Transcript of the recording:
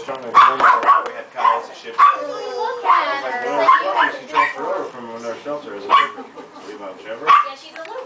trying to explain to her how we had cows to ship. I was like, well, she transferred over from another shelter as a shipper. So we have a shepherd. Yeah, she's a little